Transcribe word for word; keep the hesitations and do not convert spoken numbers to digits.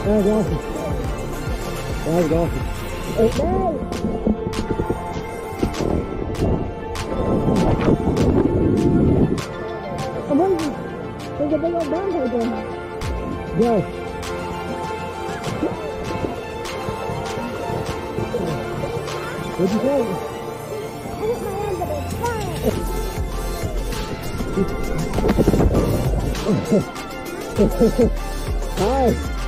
was awesome. That was awesome. Okay. Amazing. There's a big old band right there. Yes. What'd you say? I hit my hand, but it's fine. Hi.